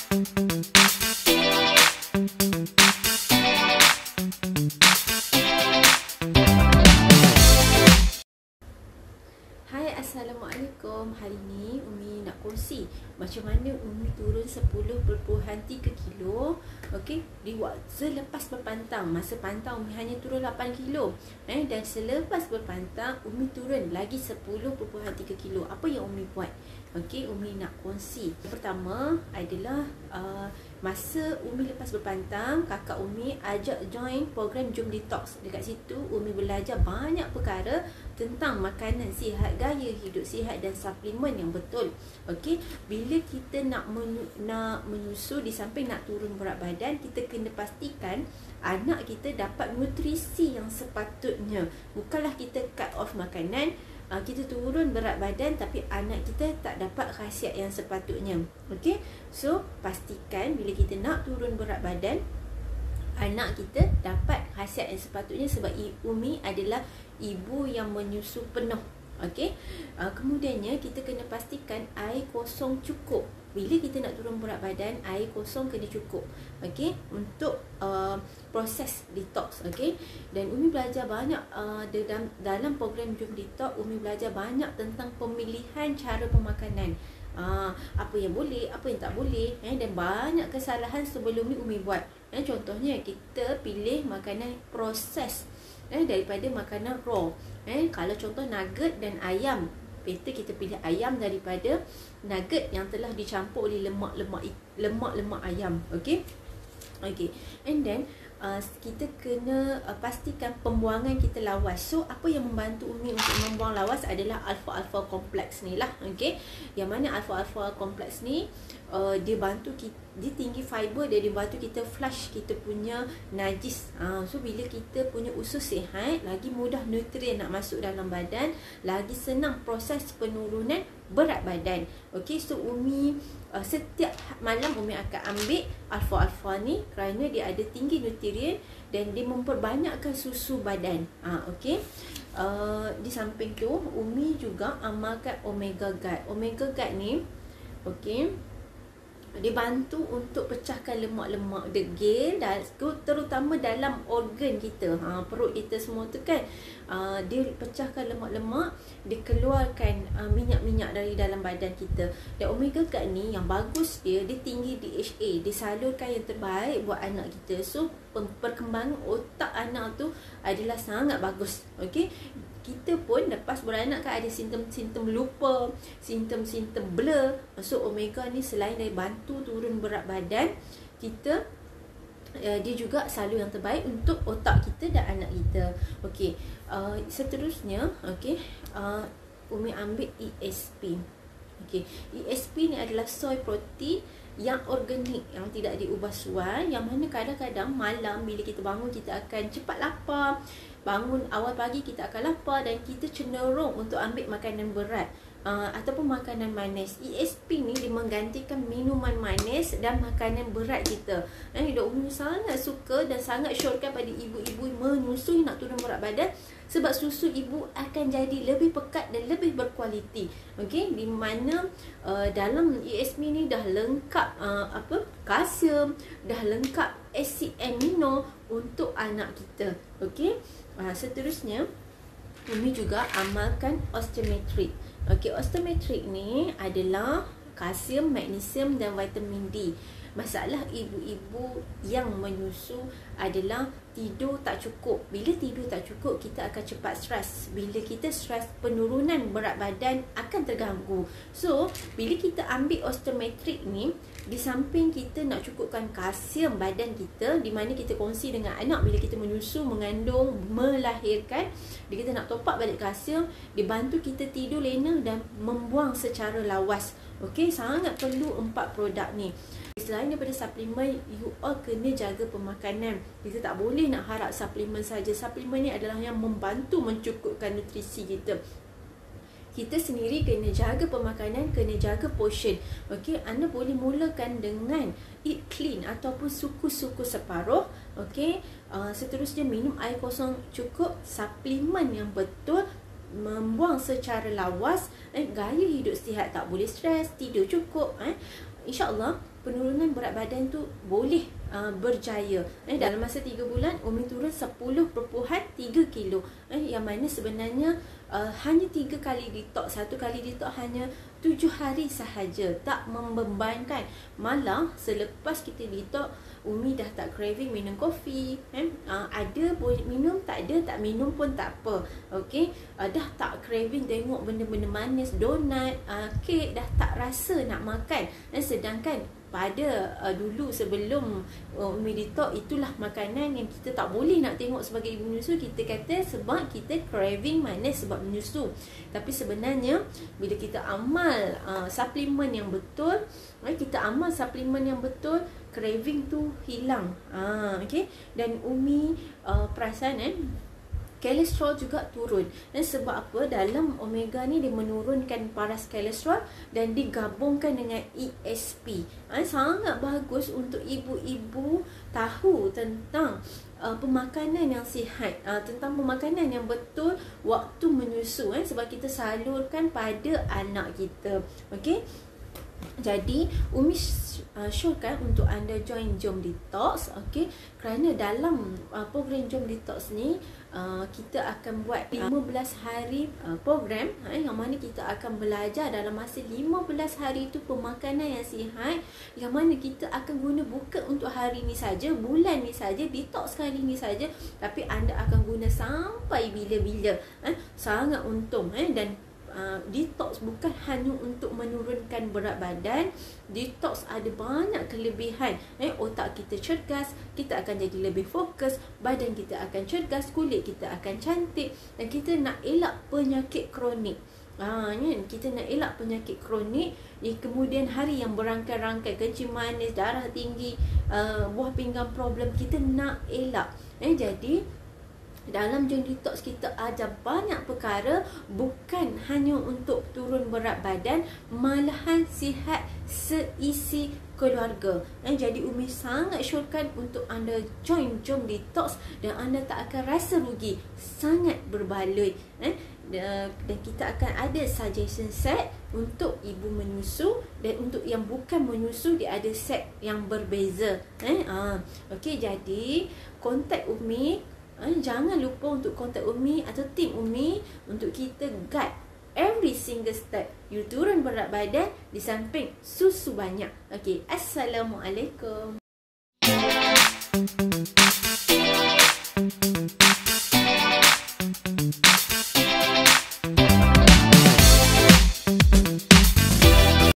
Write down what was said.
Hai, Assalamualaikum. Hari ni Umi nak kongsi macam mana Umi turun 10.3 kilo. Okey, di waktu selepas berpantang. Masa pantang Umi hanya turun 8 kilo. Dan selepas berpantang Umi turun lagi 10.3 kilo. Apa yang Umi buat? Okey, Umi nak kongsi. Yang pertama adalah masa Umi lepas berpantang, kakak Umi ajak join program Jom Detox. Dekat situ Umi belajar banyak perkara tentang makanan sihat, gaya hidup sihat dan suplemen yang betul. Okey, bila kita nak menyusu, di samping nak turun berat badan, kita kena pastikan anak kita dapat nutrisi yang sepatutnya. Bukanlah kita cut off makanan, kita turun berat badan tapi anak kita tak dapat khasiat yang sepatutnya. Okey, so pastikan bila kita nak turun berat badan, anak kita dapat khasiat yang sepatutnya, sebab Umi adalah ibu yang menyusu penuh. Okey, kemudiannya kita kena pastikan air kosong cukup. Bila kita nak turun berat badan, air kosong kena cukup. Okey, untuk proses detox. Okey, dan Umi belajar banyak dalam program Jom Detox. Umi belajar banyak tentang pemilihan cara pemakanan. Apa yang boleh, apa yang tak boleh, dan banyak kesalahan sebelum ni Umi buat. Contohnya kita pilih makanan proses daripada makanan raw. Kalau contoh nugget dan ayam, better kita pilih ayam daripada nugget yang telah dicampur oleh lemak-lemak ayam. Okey. Okey. And then kita kena pastikan pembuangan kita lawas. So apa yang membantu Umi untuk membuang lawas adalah alfa-alfa kompleks ni lah. Okey, yang mana alfa-alfa kompleks ni dia bantu kita, dia tinggi fiber, dia bantu kita flush kita punya najis. So bila kita punya usus sihat, lagi mudah nutrien nak masuk dalam badan, lagi senang proses penurunan berat badan. Okey, so Umi setiap malam Umi akan ambil alfa-alfa ni kerana dia ada tinggi nutrien dan dia memperbanyakkan susu badan. Okey. Di samping tu Umi juga amalkan omega guard. Omega guard ni okey, dia bantu untuk pecahkan lemak-lemak degil, dan terutama dalam organ kita, perut kita semua tu kan, dia pecahkan lemak-lemak, dia keluarkan minyak-minyak dari dalam badan kita. Dan omega guard ni yang bagus, dia tinggi DHA, dia salurkan yang terbaik buat anak kita. So perkembangan otak anak tu adalah sangat bagus. Okey, kita pun lepas beranak kan ada simptom-simptom lupa, simptom-simptom blur. So omega ni selain dari bantu turun berat badan kita, dia juga salur yang terbaik untuk otak kita dan anak kita. Okey, seterusnya okey, Umi ambil ESP. Okey, ESP ni adalah soy protein yang organik, yang tidak diubah suai, yang mana kadang-kadang malam bila kita bangun kita akan cepat lapar, bangun awal pagi kita akan lapar dan kita cenderung untuk ambil makanan berat ataupun makanan manis. ESP ni dia menggantikan minuman manis dan makanan berat kita. Dok Umi sangat suka dan sangat syorkan pada ibu-ibu menyusui nak turun berat badan, sebab susu ibu akan jadi lebih pekat dan lebih berkualiti. Okey, di mana dalam ESP ni dah lengkap kalsium, dah lengkap asid amino untuk anak kita. Okey, seterusnya Umi juga amalkan osteometrik. Okey, osteometrik ni adalah kalsium, magnesium dan vitamin D. Masalah ibu-ibu yang menyusu adalah tidur tak cukup. Bila tidur tak cukup, kita akan cepat stres. Bila kita stres, penurunan berat badan akan terganggu. So, bila kita ambil osteometrik ni, di samping kita nak cukupkan kalsium badan kita, di mana kita kongsi dengan anak bila kita menyusu, mengandung, melahirkan, bila kita nak top up balik kalsium, dibantu kita tidur lena dan membuang secara lawas. Okey, sangat perlu 4 produk ni. Selain daripada suplemen, you all kena jaga pemakanan. Kita tak boleh nak harap suplemen saja. Suplemen ni adalah yang membantu mencukupkan nutrisi kita. Kita sendiri kena jaga pemakanan, kena jaga portion. Okey, anda boleh mulakan dengan eat clean ataupun suku-suku separuh. Okey, seterusnya minum air kosong cukup, suplemen yang betul, membuang secara lawas, gaya hidup sihat, tak boleh stres, tidur cukup, InsyaAllah penurunan berat badan tu boleh berjaya. Dalam masa 3 bulan Umi turun 10.3 kilo. Yang mana sebenarnya hanya 3 kali detox. 1 kali detox hanya 7 hari sahaja, tak membebankan. Malah selepas kita detox, Umi dah tak craving minum kopi. Ada boleh minum, tak ada tak minum pun tak apa. Okey, dah tak craving tengok benda-benda manis, donat, kek, dah tak rasa nak makan. Sedangkan pada dulu sebelum Umi detox, itulah makanan yang kita tak boleh nak tengok sebagai ibu menyusu. Kita kata sebab kita craving manis sebab menyusu. Tapi sebenarnya bila kita amal suplemen yang betul, craving tu hilang. Okey, dan Umi perasan kolesterol juga turun. Dan sebab apa? Dalam omega ni dia menurunkan paras kolesterol dan digabungkan dengan ESP. Sangat bagus untuk ibu-ibu tahu tentang pemakanan yang sihat, tentang pemakanan yang betul waktu menyusu, sebab kita salurkan pada anak kita. Okey. Jadi Umi syorkan untuk anda join Jom Detox. Okey, kerana dalam program Jom Detox ni kita akan buat 15 hari program, yang mana kita akan belajar dalam masa 15 hari itu pemakanan yang sihat, yang mana kita akan guna bukan untuk hari ni saja, bulan ni saja, detox kali ni saja, tapi anda akan guna sampai bila-bila. Sangat untung. Dan detox bukan hanya untuk menurunkan berat badan. Detox ada banyak kelebihan. Otak kita cergas, kita akan jadi lebih fokus, badan kita akan cergas, kulit kita akan cantik, dan kita nak elak penyakit kronik. Kita nak elak penyakit kronik di kemudian hari yang berangkai-rangkai, kencing manis, darah tinggi, buah pinggang problem, kita nak elak. Jadi dalam Jom Detox kita ajar banyak perkara, bukan hanya untuk turun berat badan, malahan sihat seisi keluarga. Jadi Umi sangat syorkan untuk anda join Jom Detox, dan anda tak akan rasa rugi, sangat berbaloi. Dan kita akan ada suggestion set untuk ibu menyusu, dan untuk yang bukan menyusu dia ada set yang berbeza. Okey, jadi kontak Umi. Jangan lupa untuk kontak Umi atau tim Umi untuk kita guide every single step you turun berat badan di samping susu banyak. Okey, Assalamualaikum.